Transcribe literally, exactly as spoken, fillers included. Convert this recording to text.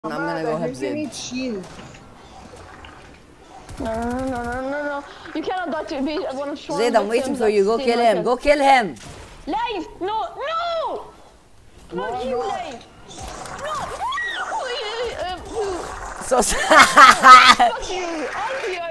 I'm gonna go have Zed. need shield. No, no, no, no, no, no. You cannot die to be one of Sean's Zed, I'm waiting for you. Go kill him. Go kill him. Life! No, no! Not you, Life! No, no! So sad. Fuck you! I'll be